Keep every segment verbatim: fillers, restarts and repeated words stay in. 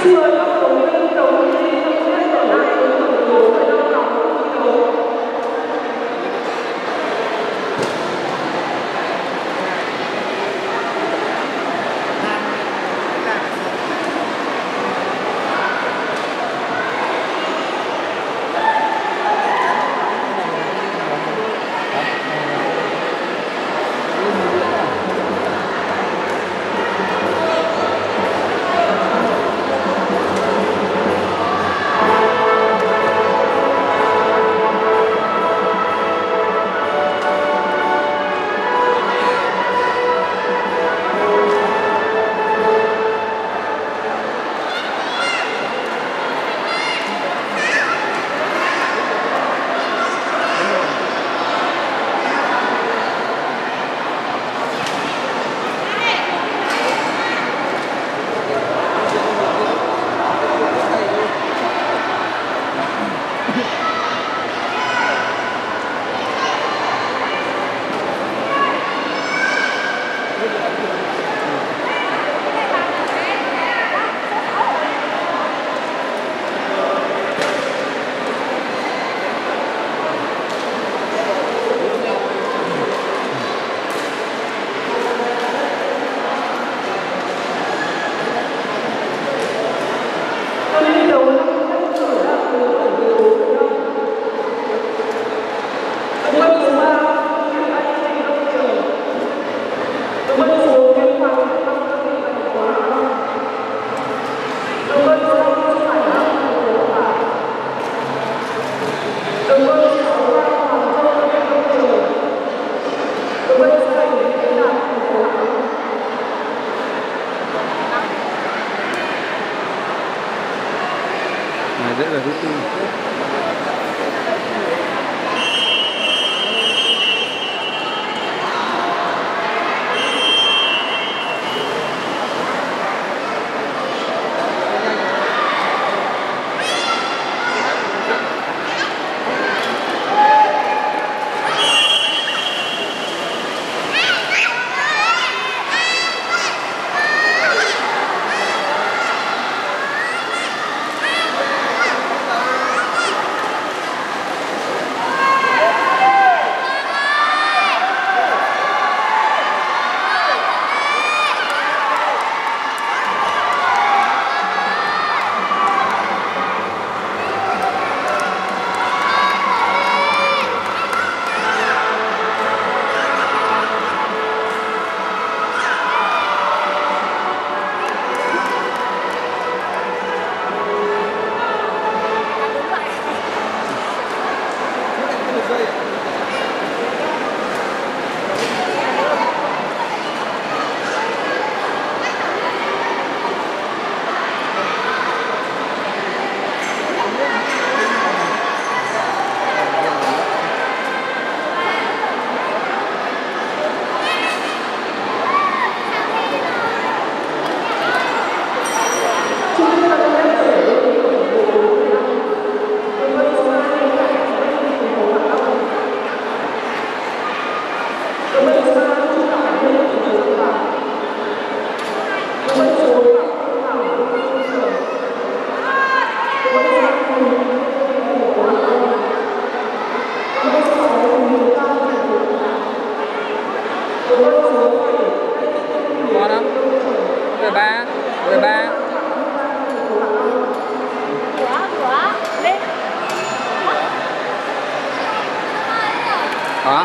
Dễ là thứ tư. Ngon không? mười ba, mười ba. Hả?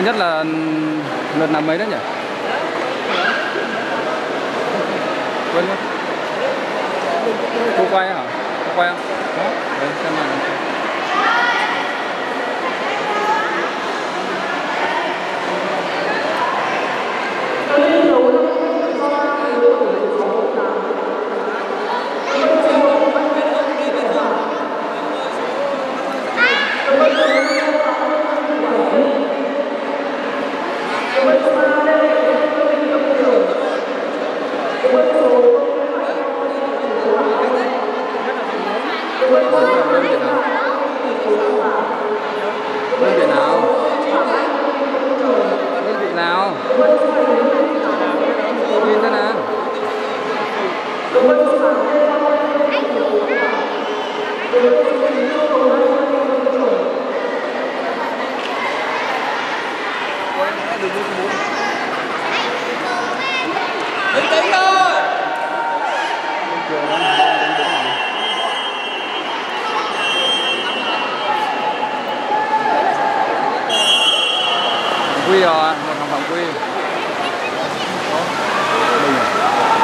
nhất là lượt nào mấy đấy nhỉ? Quên mất. Cô quay hả? Cô quay không? Đó. Đấy, xem nào. Đơn vị nào? Đơn vị nào? Nhìn thế nào? Bình tĩnh thôi. Quy rồi, một thằng phạm quy. Mình à?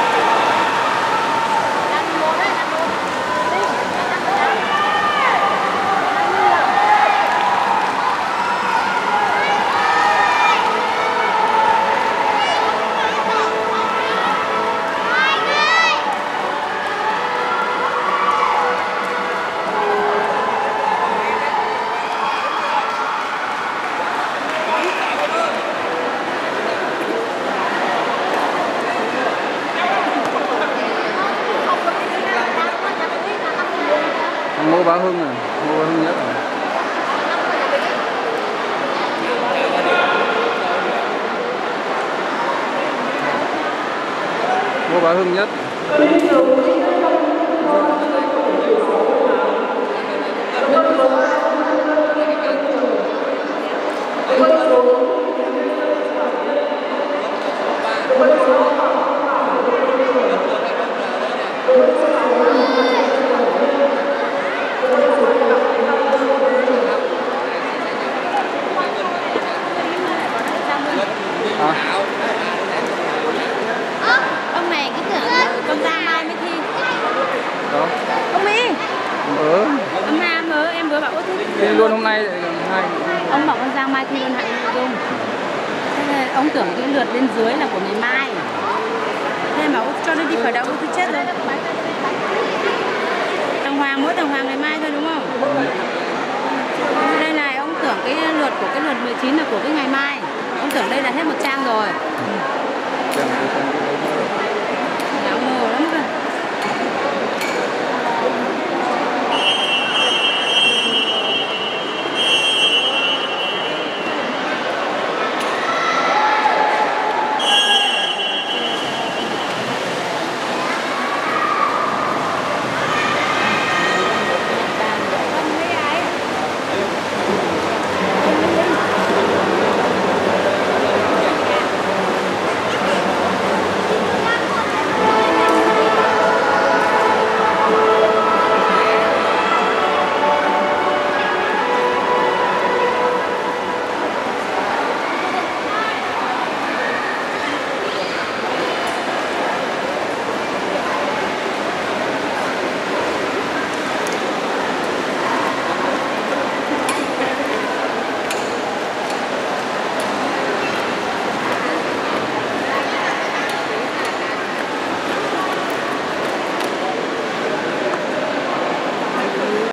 Ngô Bá Hưng này, Ngô Bá Hưng nhất rồi. Ngô Bá Hưng nhất. À. À, ông này cái tưởng con Giang Mai mới thi. Đó. Ông My. Ừ. Ông Nam ơi, em vừa bảo có thi. Thi luôn hôm nay hai. Ông bảo con Giang Mai thi luôn hạng nội dung. Thế nên ông tưởng cái lượt bên dưới là của ngày mai. Thế em bảo cho nó đi khởi động tôi chết rồi. Thằng Hoàng mỗi thằng Hoàng ngày mai thôi đúng không? Đây này ông tưởng cái lượt của cái lượt mười chín là của cái ngày mai. Ông tưởng đây là hết một trang rồi. Ừ.